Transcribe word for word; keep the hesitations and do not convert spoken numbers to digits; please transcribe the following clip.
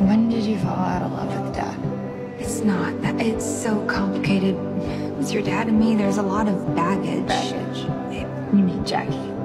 When did you fall out of love with Dad? It's not that. It's so complicated. With your dad and me, there's a lot of baggage. Baggage? You mean Jackie?